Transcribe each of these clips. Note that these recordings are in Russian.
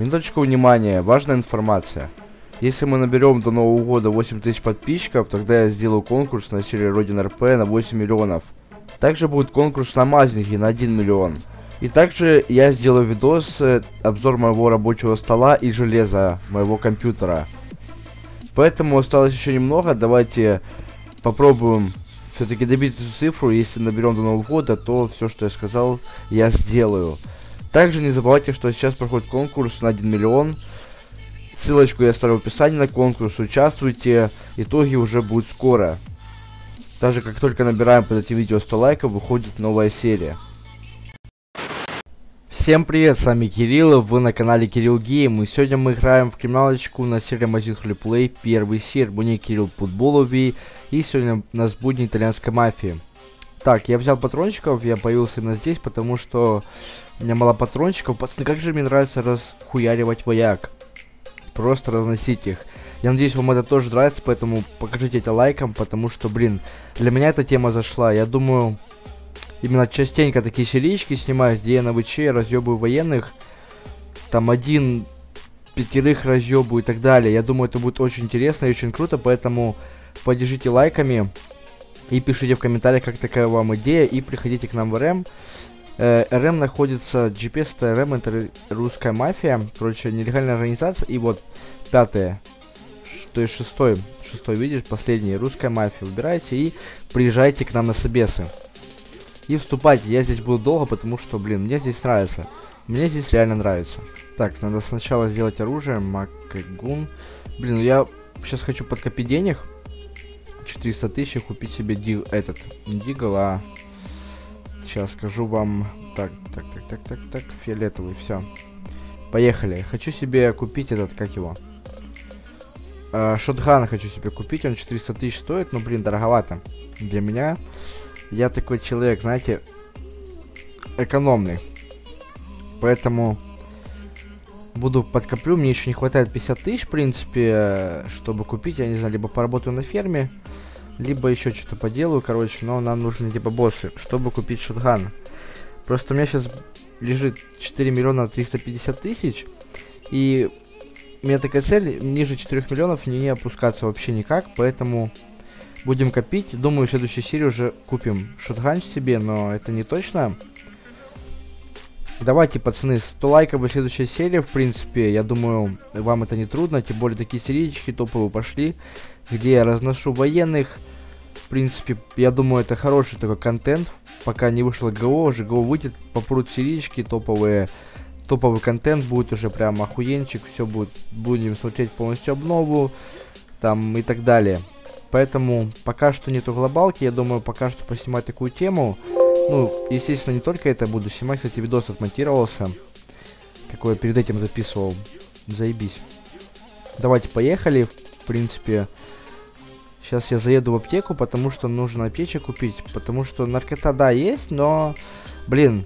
Минуточку внимания, важная информация. Если мы наберем до Нового года 8000 подписчиков, тогда я сделаю конкурс на серии Родина РП на 8 миллионов. Также будет конкурс на мазники на 1 миллион. И также я сделаю видос, обзор моего рабочего стола и железа моего компьютера. Поэтому осталось еще немного, давайте попробуем все-таки добить эту цифру. Если наберем до Нового года, то все, что я сказал, я сделаю. Также не забывайте, что сейчас проходит конкурс на 1 миллион. Ссылочку я оставлю в описании на конкурс, участвуйте, итоги уже будут скоро. Даже как только набираем под этим видео 100 лайков, выходит новая серия. Всем привет, с вами Кирилл, вы на канале Кирилл Гейм, и сегодня мы играем в криминалочку на серии Amazing Replay, первый сервер, мне Кирилл Путболови, и сегодня у нас будет итальянская мафия. Так, я взял патрончиков, я появился именно здесь, потому что у меня мало патрончиков. Пацаны, как же мне нравится расхуяривать вояк. Просто разносить их. Я надеюсь, вам это тоже нравится, поэтому покажите это лайком, потому что, блин, для меня эта тема зашла. Я думаю, именно частенько такие серички снимаю, где я на ВЧ разъебываю военных. Там один пятерых разъебываю и так далее. Я думаю, это будет очень интересно и очень круто, поэтому поддержите лайками. И пишите в комментариях, как такая вам идея, и приходите к нам в РМ. РМ находится, GPS это РМ, это русская мафия, короче, нелегальная организация. И вот пятое, то есть шестой, видишь, последний, русская мафия. Выбирайте и приезжайте к нам на собесы. И вступайте, я здесь буду долго, потому что, блин, мне здесь нравится. Мне здесь реально нравится. Так, надо сначала сделать оружие, Макгун. Блин, я сейчас хочу подкопить денег. 400 тысяч, купить себе дигл, а сейчас скажу вам. Так, фиолетовый, все. Поехали. Хочу себе купить этот, как его? Шотган хочу себе купить, он 400 тысяч стоит, но, блин, дороговато для меня. Я такой человек, знаете, экономный. Поэтому буду подкоплю, мне еще не хватает 50 тысяч, в принципе, чтобы купить, я не знаю, либо поработаю на ферме, либо еще что-то поделаю, короче, но нам нужны типа боссы, чтобы купить шотган. Просто у меня сейчас лежит 4 миллиона 350 тысяч, и у меня такая цель, ниже 4 миллионов не опускаться вообще никак, поэтому будем копить. Думаю, в следующей серии уже купим шотган себе, но это не точно. Давайте, пацаны, 100 лайков в следующей серии, в принципе, я думаю, вам это не трудно, тем более такие серийки топовые пошли, где я разношу военных. В принципе, я думаю, это хороший такой контент, пока не вышло ГО, уже ГО выйдет, попрут серийки топовые, топовый контент будет уже прям охуенчик, все будет, будем смотреть полностью обнову, там и так далее. Поэтому пока что нету глобалки, я думаю, пока что поснимать такую тему. Ну, естественно, не только это буду снимать. Кстати, видос отмонтировался, какой я перед этим записывал. Заебись. Давайте, поехали. В принципе, сейчас я заеду в аптеку, потому что нужно аптечек купить. Потому что наркота, да, есть, но, блин,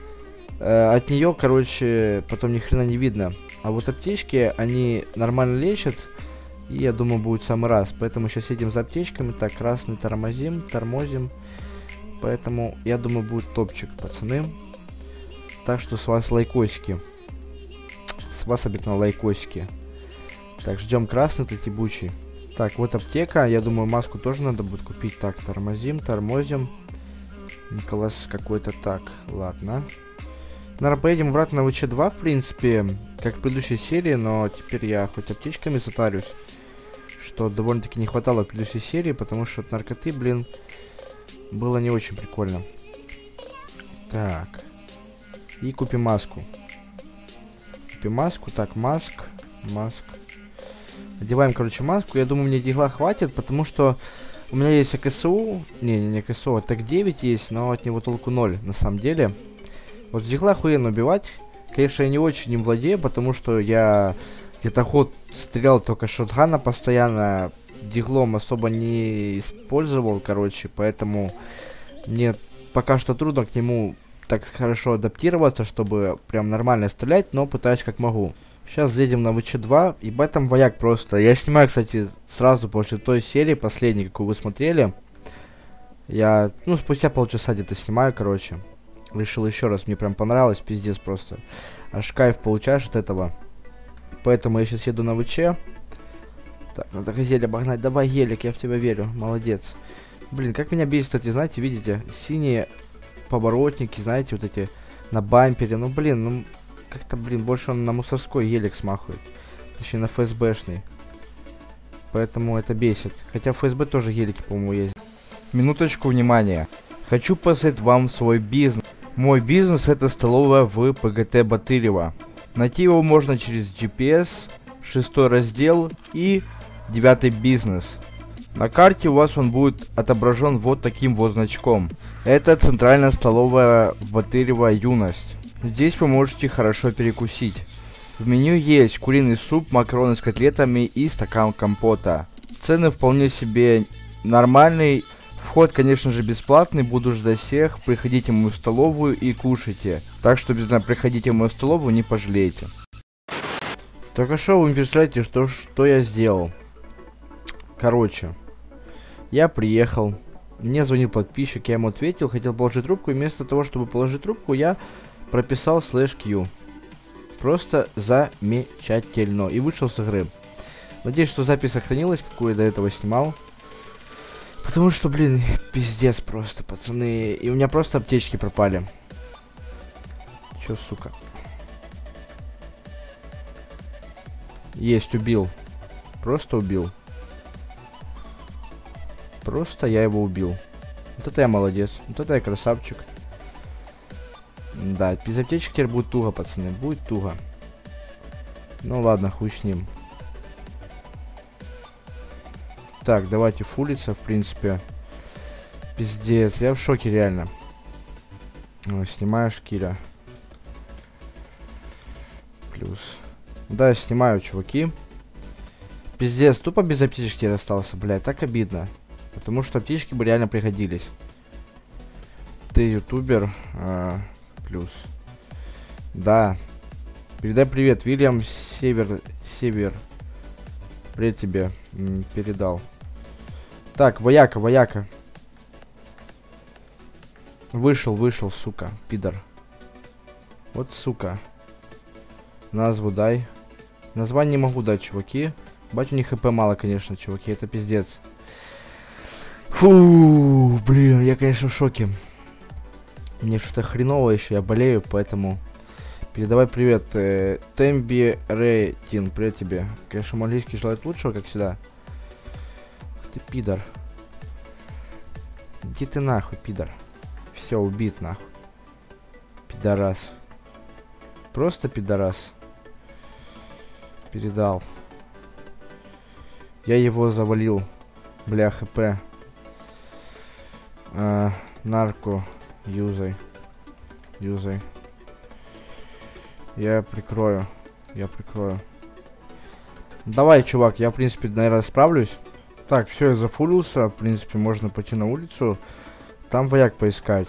от нее, короче, потом ни хрена не видно. А вот аптечки, они нормально лечат. И я думаю, будет в самый раз. Поэтому сейчас едем за аптечками. Так, красный тормозим. Поэтому, я думаю, будет топчик, пацаны. Так что с вас лайкосики. С вас обязательно лайкосики. Так, ждем красный, тетибучий. Так, вот аптека. Я думаю, маску тоже надо будет купить. Так, тормозим. Николас какой-то. Так, ладно. Наверное, поедем обратно на ВЧ2, в принципе, как в предыдущей серии. Но теперь я хоть аптечками затарюсь. Что довольно-таки не хватало в предыдущей серии, потому что от наркоты, блин, было не очень прикольно. Так. И купим маску. Так, маск. Одеваем, короче, маску. Я думаю, мне дигла хватит, потому что у меня есть АКСУ. Не АКСУ, а так 9 есть, но от него толку 0, на самом деле. Вот дигла охуенно убивать. Конечно, я не очень им владею, потому что я где-то ход стрелял только шотгана постоянно. Диглом особо не использовал, короче, поэтому мне пока что трудно к нему так хорошо адаптироваться, чтобы прям нормально стрелять, но пытаюсь как могу. Сейчас заедем на ВЧ2, ебать там вояк просто. Я снимаю, кстати, сразу после той серии, последней, какую вы смотрели. Я, ну, спустя полчаса где-то снимаю, короче. Решил еще раз, мне прям понравилось, пиздец просто. Аж кайф получаешь от этого. Поэтому я сейчас еду на ВЧ. Так, надо газель обогнать. Давай, гелик, я в тебя верю. Молодец. Блин, как меня бесит эти, знаете, видите, синие поворотники, знаете, вот эти на бампере. Ну, блин, ну, как-то, блин, больше он на мусорской гелик смахивает. Точнее, на ФСБшный. Поэтому это бесит. Хотя в ФСБ тоже гелики, по-моему, есть. Минуточку внимания. Хочу показать вам свой бизнес. Мой бизнес — это столовая в ПГТ Батырева. Найти его можно через GPS, 6 раздел и 9 бизнес. На карте у вас он будет отображен вот таким вот значком. Это центральная столовая Батырева Юность. Здесь вы можете хорошо перекусить. В меню есть куриный суп, макароны с котлетами и стакан компота. Цены вполне себе нормальные. Вход, конечно же, бесплатный. Буду ждать всех. Приходите в мою столовую и кушайте. Так что обязательно приходите в мою столовую, не пожалеете. Только что вы не представляете, что я сделал. Короче, я приехал. Мне звонил подписчик, я ему ответил, хотел положить трубку. И вместо того, чтобы положить трубку, я прописал /Q. Просто замечательно. И вышел с игры. Надеюсь, что запись сохранилась, какую я до этого снимал. Потому что, блин, пиздец просто, пацаны. И у меня просто аптечки пропали. Чё, сука? Есть, убил. Просто убил. Просто я его убил. Вот это я молодец. Вот это я красавчик. Да, без аптечек теперь будет туго, пацаны. Будет туго. Ну ладно, хуй с ним. Так, давайте фулиться, в принципе. Пиздец, я в шоке, реально. Снимаешь Киля. Плюс. Да, я снимаю, чуваки. Пиздец, тупо без аптечки остался, блядь, так обидно. Потому что аптечки бы реально пригодились. Ты ютубер. Плюс. Да. Передай привет, Вильям Север. Привет тебе. Передал. Так, вояка. Вышел, сука, пидор. Вот, сука. Назву дай. Название не могу дать, чуваки. Бать, у них хп мало, конечно, чуваки. Это пиздец. Фу, блин, я, конечно, в шоке. Мне что-то хреново еще, я болею, поэтому... Передавай привет, Темби Рейтин, привет тебе. Конечно, английский желает лучшего, как всегда. Ты пидор. Иди ты нахуй, пидор. Все, убит нахуй. Пидорас. Просто пидорас. Передал. Я его завалил. Бля, хп. Нарко. Юзай. Я прикрою. Давай, чувак, я, в принципе, наверное, справлюсь. Так, все, я зафулился. В принципе, можно пойти на улицу. Там вояк поискать.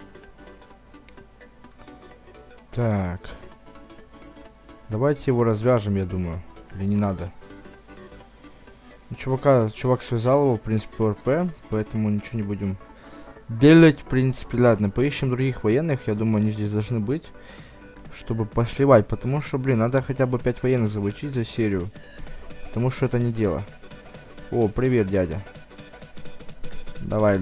Так. Давайте его развяжем, я думаю. Или не надо? Ну, чувак связал его, в принципе, РП. Поэтому ничего не будем делать. В принципе, ладно. Поищем других военных. Я думаю, они здесь должны быть. Чтобы посливать. Потому что, блин, надо хотя бы 5 военных залучить за серию. Потому что это не дело. О, привет, дядя. Давай.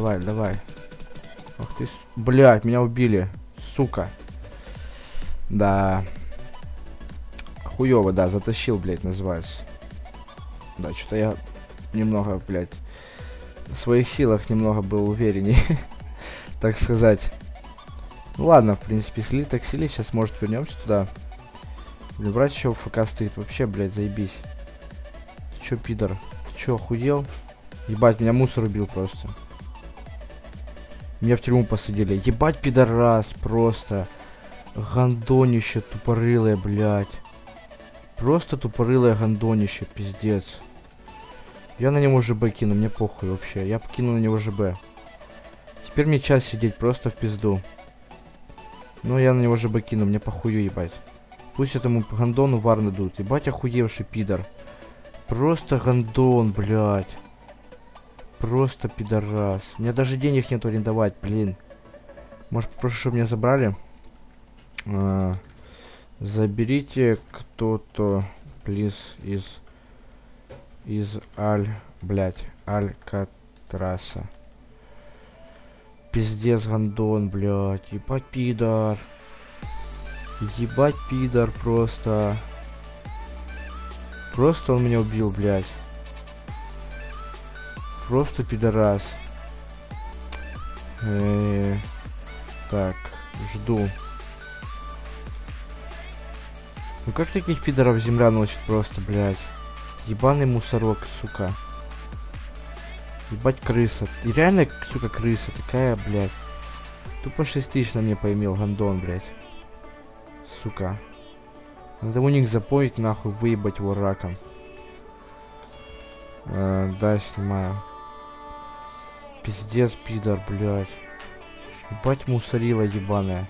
Ах ты, блядь, меня убили. Сука. Да. Хуёво, да, затащил, блядь, называется. Да, что-то я немного, блядь, в своих силах немного был увереннее. Так сказать. Ну ладно, в принципе, слили так слили. Сейчас, может, вернемся туда. Блин, брать еще ФК стоит. Вообще, блядь, заебись. Ты чё, пидор? Ты чё, охуел? Ебать, меня мусор убил просто. Меня в тюрьму посадили. Ебать, пидорас, просто. Гандонище тупорылое, блядь. Просто тупорылое гандонище, пиздец. Я на него ЖБ кину, мне похуй вообще. Я покину на него ЖБ. Теперь мне час сидеть просто в пизду. Ну, я на него ЖБ кину, мне похую, ебать. Пусть этому гандону вар дадут. Ебать, охуевший пидор. Просто гандон, блядь. Просто пидорас. У меня даже денег нет арендовать, блин. Может, попрошу, чтобы меня забрали? Заберите кто-то Плиз из Алькатраса. Пиздец, гандон, блядь. Ебать, пидор. Ебать, пидор, просто. Просто он меня убил, блядь. Просто пидорас. Так, жду. Ну как таких пидоров земля носит просто, блядь? Ебаный мусорок, сука. Ебать, крыса. И реально, сука, крыса такая, блядь. Тупо 6000 на мне поимел, гандон, блядь. Сука. Надо у них запомнить, нахуй, выебать его раком. Да, снимаю. Пиздец, пидор, блядь. Ебать, мусорила ебаная.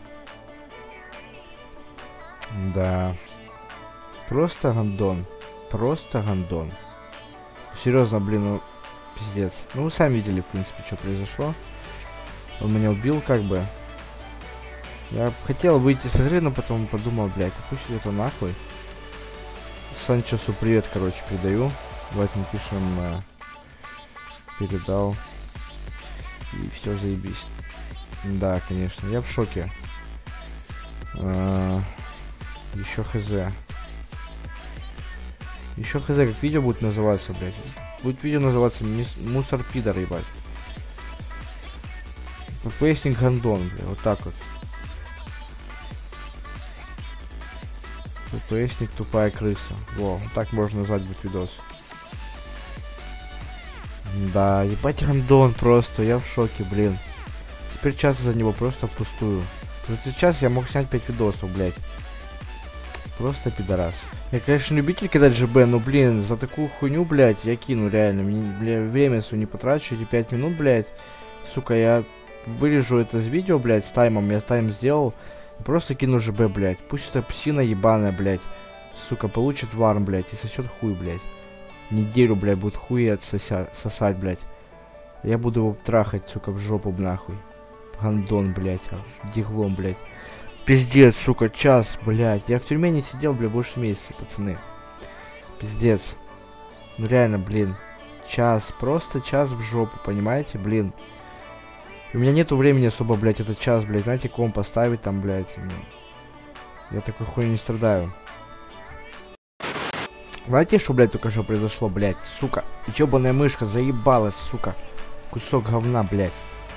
Да. Просто гандон. Просто гандон. Серьезно, блин, ну, пиздец. Ну, вы сами видели, в принципе, что произошло. Он меня убил, как бы. Я хотел выйти с игры, но потом подумал, блядь, пусть это нахуй. Санчесу привет, короче, передаю. Давайте напишем, передал. И все, заебись. Да, конечно, я в шоке. Еще хз. Еще хз, как видео будет называться, блядь. Будет видео называться мусор пидор, ебать. ППСник гандон, блядь, вот так вот. ППСник тупая крыса. Во, вот так можно назвать будет видос. Да, ебать гандон просто, я в шоке, блин. Теперь час за него просто впустую. За этот час я мог снять 5 видосов, блядь. Просто пидорас. Я, конечно, любитель кидать ЖБ, но, блин, за такую хуйню, блядь, я кину, реально. Мне, бля, время свое не потрачу, эти 5 минут, блядь. Сука, я вырежу это с видео, блядь, с таймом. Я тайм сделал. И просто кину ЖБ, блядь. Пусть эта псина ебаная, блядь. Сука, получит варм, блядь, и сосет хуй, блядь. Неделю, блядь, будет хуй сосать, блядь. Я буду его трахать, сука, в жопу, нахуй. Гандон, блядь, диглом, блядь. Пиздец, сука, час, блядь. Я в тюрьме не сидел, блядь, больше месяца, пацаны. Пиздец. Ну реально, блин. Час, просто час в жопу, понимаете, блин. И у меня нету времени особо, блядь, этот час, блядь, знаете, комп поставить там, блядь. Я такой хуйней не страдаю. Знаете, что, блядь, только что произошло, блядь, сука. Ёбаная мышка заебалась, сука. Кусок говна, блядь.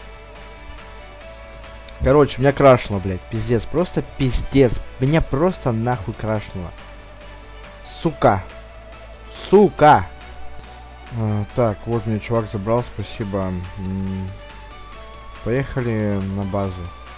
Короче, меня крашнуло, блядь, пиздец, просто пиздец. Меня просто нахуй крашнуло. Сука. Сука. Так, вот меня чувак забрал, спасибо. Поехали на базу.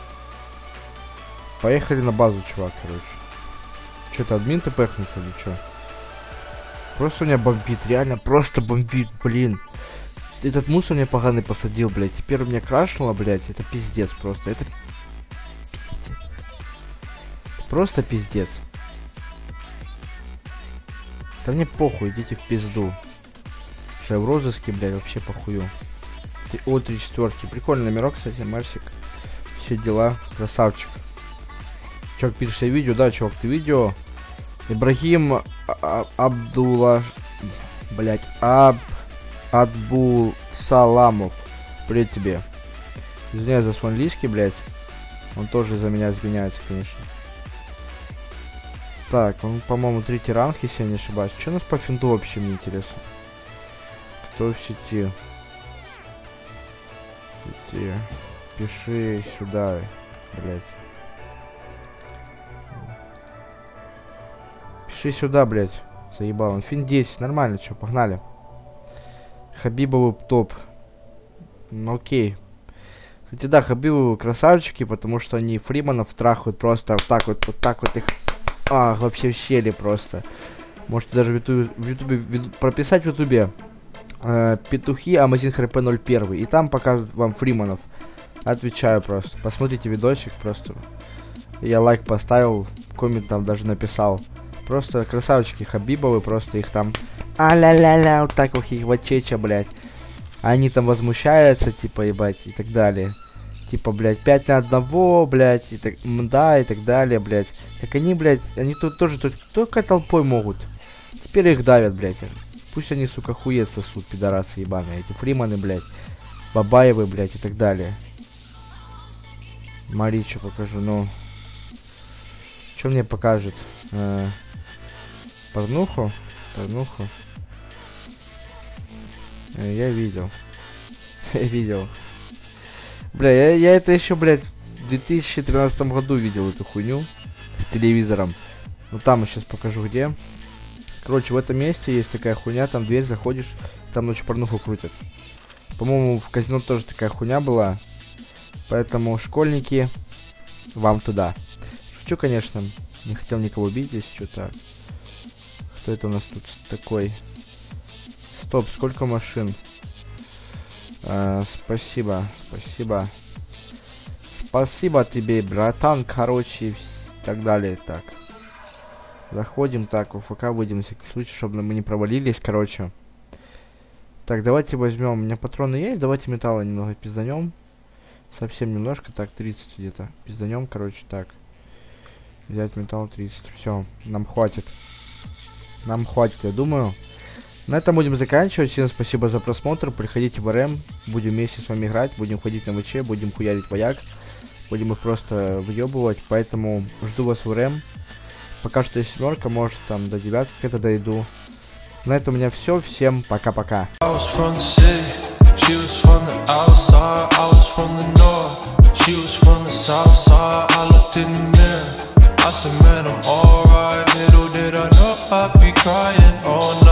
Поехали на базу, чувак, короче. Что-то админ тпхнут или что? Просто меня бомбит, реально, просто бомбит, блин. Этот мусор мне поганый посадил, блядь. Теперь у меня крашнуло, блядь. Это пиздец просто. Это пиздец. Просто пиздец. Да мне похуй, идите в пизду. Что я в розыске, блядь, вообще похую. О, 3 четверки. Прикольный номерок, кстати, Мерсик. Все дела. Красавчик. Чувак, пишешь видео, да, чувак, ты видео. Ибрагим Абдулла. Блядь, Адбул Саламов. Привет тебе. Извиняюсь за свой английский, блядь. Он тоже за меня извиняется, конечно. Так, он, по-моему, 3-й ранг, если я не ошибаюсь. Что у нас по финду вообще, мне интересно? Кто в сети? Пиши сюда, блядь. Пиши сюда, блядь. Заебал. Он фин 10. Нормально, что, погнали. Хабибовый топ. Ну окей. Кстати, да, Хабибовы красавчики, потому что они фриманов трахают просто вот так вот их. Ах, вообще в щели просто. Можете даже в ютубе прописать в ютубе петухи Амазин ХРП 01. И там покажут вам фриманов. Отвечаю просто. Посмотрите видосик просто. Я лайк поставил, коммент там даже написал. Просто красавчики Хабибовы, просто их там а-ля-ля-ля, вот так вот их вачеча, блядь. Они там возмущаются, типа, ебать, и так далее. Типа, блядь, 5 на 1, блядь, и так, да, и так далее, блядь. Так они, блядь, они тут тоже только толпой могут. Теперь их давят, блядь. Пусть они, сука, хует сосут, пидорасы ебаные. Эти фриманы, блядь. Бабаевы, блядь, и так далее. Смотри, что покажу, ну. Что мне покажет? Порнуху? Порнуху. Я видел. Я видел. Бля, я это еще, блядь, в 2013 году видел эту хуйню. С телевизором. Ну там я сейчас покажу где. Короче, в этом месте есть такая хуйня. Там дверь заходишь, там ночью порнуху крутят. По-моему, в казино тоже такая хуйня была. Поэтому, школьники, вам туда. Шучу, конечно. Не хотел никого бить здесь, что-то. Кто это у нас тут такой? Стоп, сколько машин? Спасибо, спасибо. Спасибо тебе, братан, короче, и так далее. Так. Заходим, так, в ФК выйдем, на всякий случай, чтобы мы не провалились, короче. Так, давайте возьмем. У меня патроны есть, давайте металла немного пизданем. Совсем немножко, так, 30 где-то. Пизданем, короче, так. Взять металл 30. Все, нам хватит. Нам хватит, я думаю. На этом будем заканчивать. Всем спасибо за просмотр. Приходите в РМ. Будем вместе с вами играть. Будем ходить на ВЧ. Будем хуярить вояк. Будем их просто въебывать. Поэтому жду вас в РМ. Пока что есть 7, может там до 9 где-то дойду. На этом у меня все. Всем пока-пока. She was from the outside, I was from the north. She was from the south side, I looked in the mirror. I said, man, I'm alright. Little did I know I'd be crying all night.